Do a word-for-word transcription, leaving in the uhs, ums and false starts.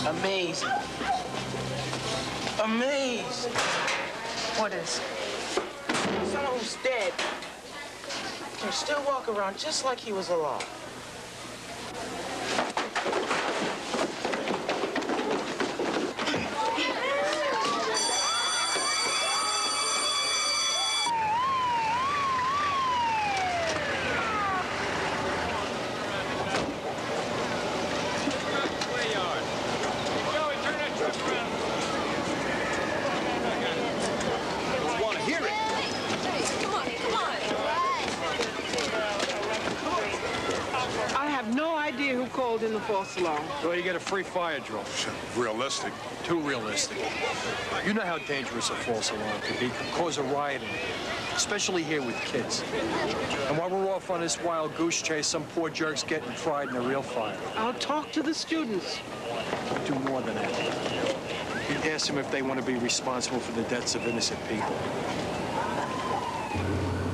Amazing. Amazing. What is? Someone who's dead can still walk around just like he was alive. In the false alarm. Well, you get a free fire drill. Realistic. Too realistic. You know how dangerous a false alarm can be. Can cause a riot, in here, especially here with kids. And while we're off on this wild goose chase, some poor jerk's getting fried in a real fire. I'll talk to the students. Do more than that. You ask them if they want to be responsible for the deaths of innocent people.